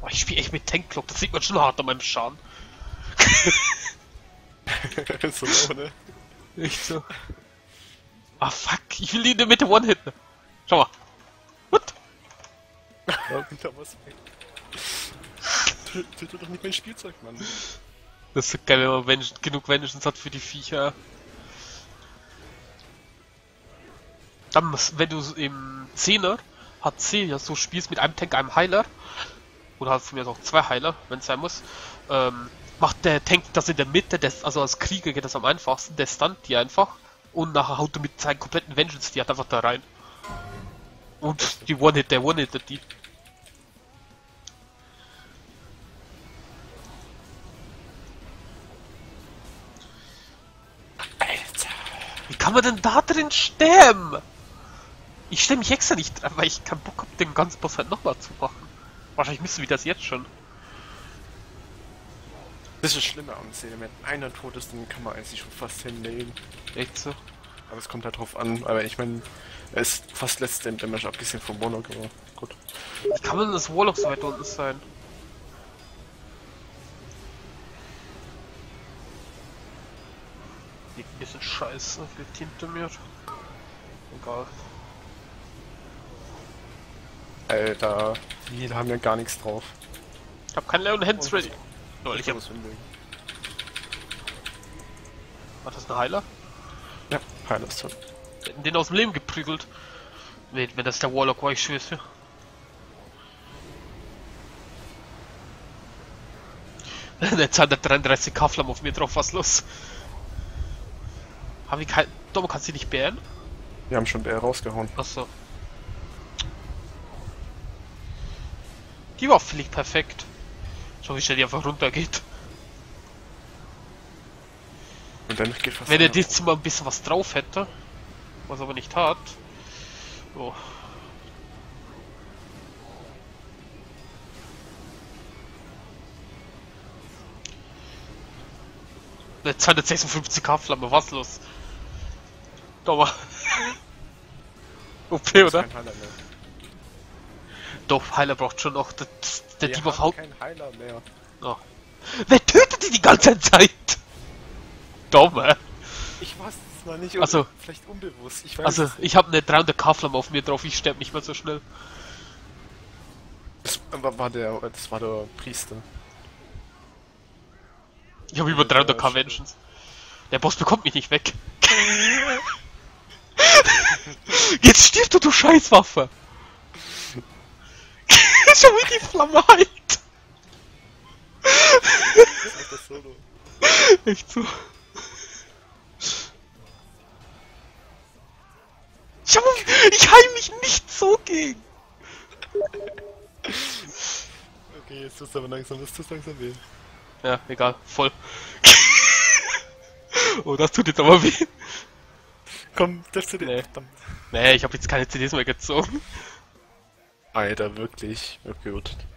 Ich spiele echt mit Tankclock, das sieht man schon hart an meinem Schaden. So, ne? Echt so. Ah fuck, ich will die in der Mitte one-hitten. Schau mal. What? Ja, da war's weg. Töte doch nicht mein Spielzeug, Mann. Das ist so geil, wenn man genug Vengeance hat für die Viecher. Dann, wenn du im 10er HC ja so spielst mit einem Tank, einem Heiler, oder hast du mir auch 2 Heiler, wenn es sein muss, macht der Tank das in der Mitte, also als Krieger geht das am einfachsten, der stunt die einfach und nachher haut du mit seinen kompletten Vengeance die hat einfach da rein. Und die der One-Hittet die. Alter. Wie kann man denn da drin sterben? Ich stelle mich extra nicht dran, weil ich keinen Bock habe, den ganzen Boss halt nochmal zu machen. Wahrscheinlich müssen wir das jetzt schon. Das ist das Schlimme am Szene, wenn einer tot ist, dann kann man eigentlich schon fast hinlegen. Echt so? Aber es kommt halt drauf an, aber ich meine, er ist fast letzter Damage, abgesehen vom Warlock, aber gut. Wie kann man denn das Warlock so weit unten sein? Liegt ein bisschen scheiße, liegt hinter mir. Egal. Alter, die haben ja gar nichts drauf. Ich hab kein Leon Hands ready. Lol, ich hab... was hinlegen. War das ein Heiler? Ja, Heiler ist tot. Wir hätten den aus dem Leben geprügelt. Wenn das der Warlock war, ich schwör's dir. Der 233 K-Flammen auf mir drauf, was los? Haben wir kein... Domo, kannst du die nicht bären? Wir haben schon BR rausgehauen. Achso. Die war völlig perfekt. Schau, wie schnell die einfach runtergeht. Und dann geht fast. Wenn er diesmal mal ein bisschen was drauf hätte, was er aber nicht hat. So. Eine 256 K-Flamme, was los? Doch OP, oder? Kein Heiler mehr. Doch, Heiler braucht schon noch. Der Wir Dieb auf haben Haut. kein Heiler mehr. Oh. Wer tötet die ganze Zeit? Dumme. Ich weiß es mal nicht, Also, vielleicht unbewusst. Ich weiß Also, es nicht. ich habe eine 300 K-Flamme auf mir drauf, ich sterbe nicht mehr so schnell. Das war der Priester. Ich habe über 300 K Vengeance. Der Boss bekommt mich nicht weg. Jetzt stirbt du Scheißwaffe! Schau wie die Flamme heilt! Das ist das Solo. Echt so. Schau, ich heil mich nicht so gegen! Okay, jetzt tust du aber langsam, weh. Ja, egal, voll. Oh, das tut jetzt aber weh. Komm, darfst du den. Nee. Verdammt. Nee, ich habe jetzt keine CDs mehr gezogen. Alter, wirklich. Okay, gut.